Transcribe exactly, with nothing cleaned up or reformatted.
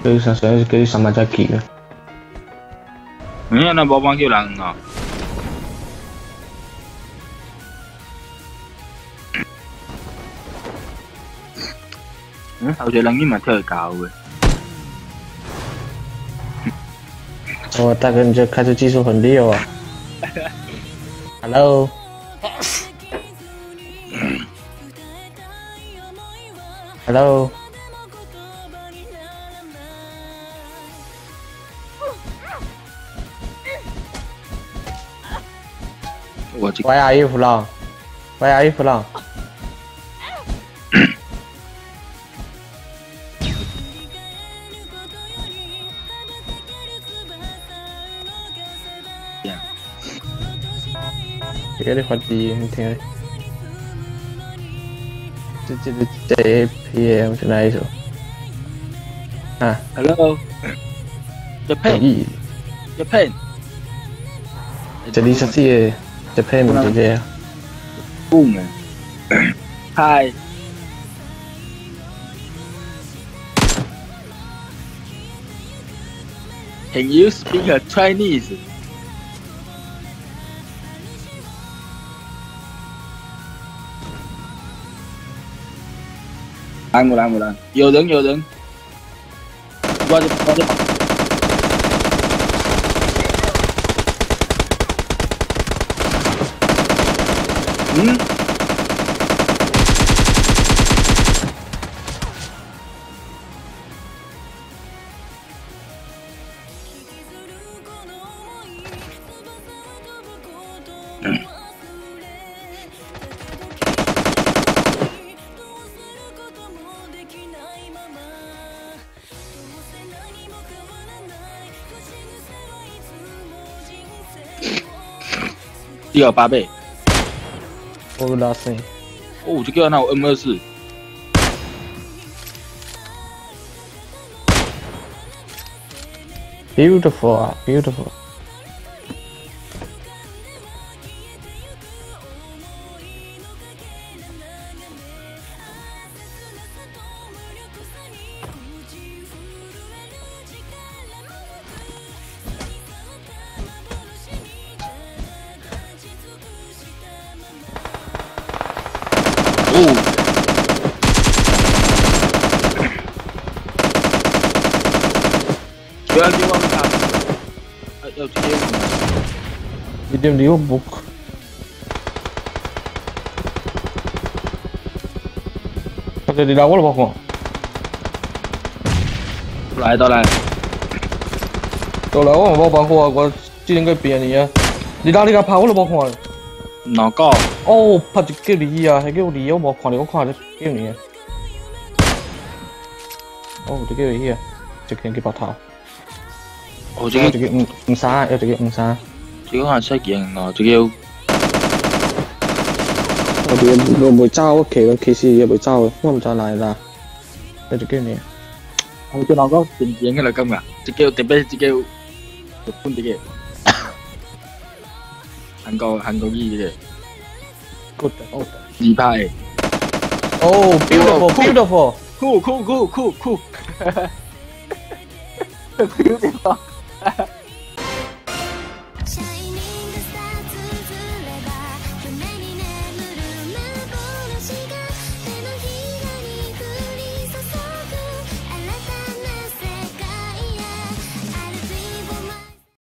佢上上佢上埋只橋嘅。 嗯，那冇幫叫人啊。嗯，後隻人已經咪跳去搞嘅。 我大哥，你这开车技术很溜啊 ！Hello。Hello。 我这 Why are you from? Why are you from? 这个的话题你听，这这这这 P M 是哪一首？啊 ，Hello。Japan。Japan。 这里是些 Japan 的这样。 Boom 啊 ！Hi。Can you speak Chinese？来不来不来，有人有人，我就我就，嗯，嗯。第二八倍， 我拉声。 哦，这个那我 M 二四。 Beautiful 啊 ，beautiful。 哦，不要给我们打，要直接你点离我不？他这里来我了，包括。 来到来， 到来我冇包括啊，我只能夠變你啊！你打你架炮我都冇看。 哪個？ 哦，拍一叫你啊，係叫你，我冇看到，我看到叫你啊。哦，就叫你啊，就叫佢爆頭。 哦，這個這個五五三，有這個五三。 這個係識贏啊！這個我哋會唔會走屋企咯？其實又會走，我唔走嚟啦。有就叫你。 我叫哪個？贏贏嘅啦咁啊！這個特別這個日本這個。韓國韓國語嘅 ，good good， 自拍。 哦 ，beautiful beautiful， cool cool cool cool cool，beautiful。